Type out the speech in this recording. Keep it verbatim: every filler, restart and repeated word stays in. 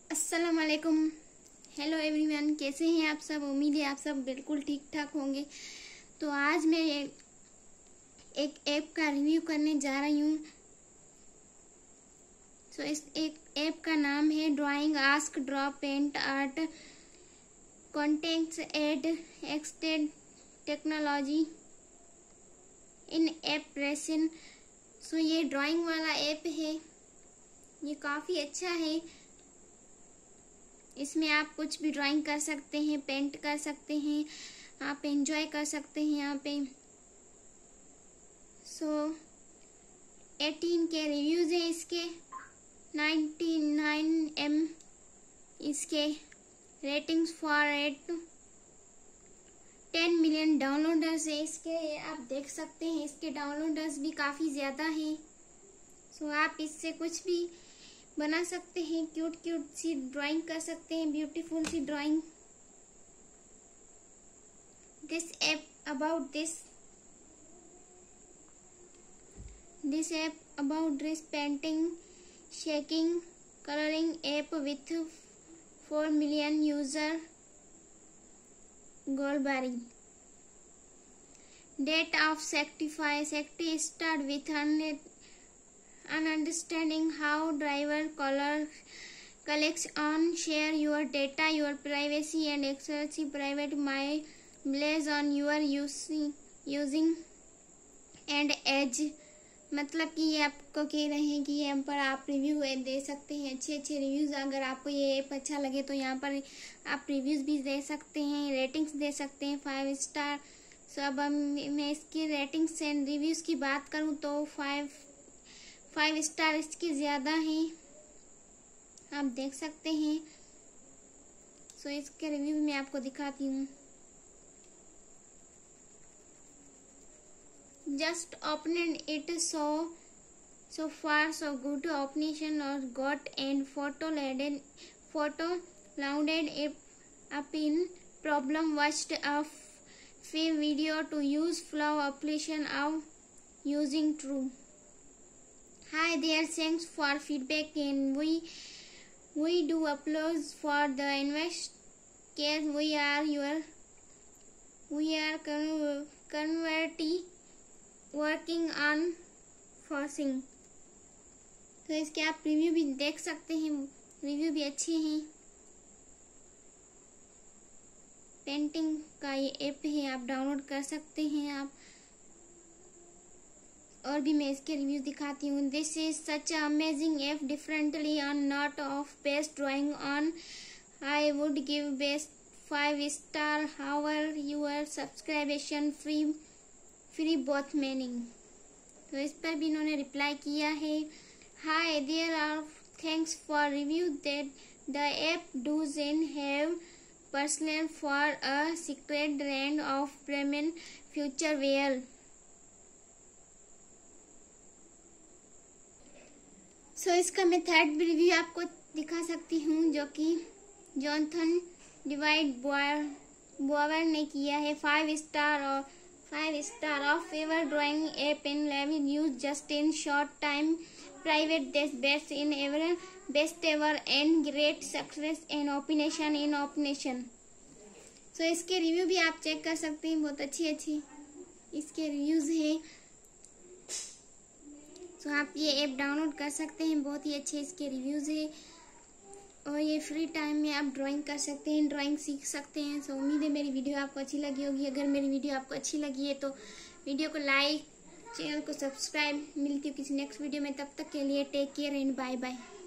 अस्सलाम वालेकुम। Hello everyone, कैसे हैं आप सब। उम्मीद है आप सब बिल्कुल ठीक ठाक होंगे। तो आज मैं एक ऐप का रिव्यू करने जा रही हूँ। तो इस एक ऐप का नाम है drawing ask draw paint art contacts add एक्सटेड टेक्नोलॉजी इन ऐप रेसन। सो ये ड्राइंग वाला ऐप है, ये काफ़ी अच्छा है। इसमें आप कुछ भी ड्राइंग कर सकते हैं, पेंट कर सकते हैं, आप एंजॉय कर सकते हैं यहाँ पे। सो एटीन के रिव्यूज़ हैं इसके, नाइन्टी नाइन एम इसके ratings for eight ten million downloaders है इसके। आप देख सकते हैं इसके डाउनलोडर्स भी काफ़ी ज़्यादा हैं। सो आप इससे कुछ भी बना सकते हैं, क्यूट क्यूट सी ड्राइंग कर सकते हैं, ब्यूटीफुल सी drawing. This app about this this app about this painting shaking colouring app with four million user गोलबारी। डेट ऑफ सेक्टिफाई सेक्टी start with hundred and understanding how driver color collects on share your data, your privacy and excessive private my blaze on your using using and edge। मतलब कि ये आपको कह रहे हैं कि यहाँ पर आप रिव्यू दे सकते हैं, अच्छे अच्छे रिव्यूज़। अगर आपको ये ऐप अच्छा लगे तो यहाँ पर आप रिव्यूज़ भी दे सकते हैं, रेटिंग्स दे सकते हैं फाइव स्टार। सो अब मैं इसकी रेटिंग्स एंड रिव्यूज़ की बात करूँ तो फाइव फाइव स्टार इसके ज़्यादा हैं, आप देख सकते हैं। सो so, इसके रिव्यू मैं आपको दिखाती हूँ। Just open it so so far so good ओपनेशन और गॉट एंड फोटो लैडेड photo loaded up in problem watched a few video to use flow operation of using true. Hi there, thanks for feedback and we we do applause for the invest care we are your we are con converting working on forcing। तो इसके आप review भी देख सकते हैं, review भी अच्छे हैं। पेंटिंग का ये ऐप है, आप डाउनलोड कर सकते हैं आप। और भी मैं इसके रिव्यूज दिखाती हूँ। This is such amazing F differently on not of best drawing on I would give best five star however your subscription free free both meaning. तो इस पर भी इन्होंने रिप्लाई किया है। Hi there are thanks for review that the app does and have personal for a secret brand of ब्रेमेन future where. So so, इसका मैं थर्ड रिव्यू आपको दिखा सकती हूँ, जो कि जॉनथन डिवाइड बोवर ने किया है। फाइव स्टार और five star of favour drawing app in levin use just in short time private this best in ever best ever and great success and opinion in opinion. So इसके review भी आप check कर सकते हैं, बहुत अच्छी अच्छी इसके रिव्यूज हैं। सो so, आप ये ऐप डाउनलोड कर सकते हैं, बहुत ही अच्छे इसके रिव्यूज़ है। और ये फ्री टाइम में आप ड्राइंग कर सकते हैं, ड्राइंग सीख सकते हैं। सो so, उम्मीद है मेरी वीडियो आपको अच्छी लगी होगी। अगर मेरी वीडियो आपको अच्छी लगी है तो वीडियो को लाइक, चैनल को सब्सक्राइब। मिलती हूँ किसी नेक्स्ट वीडियो में, तब तक के लिए take care and bye bye.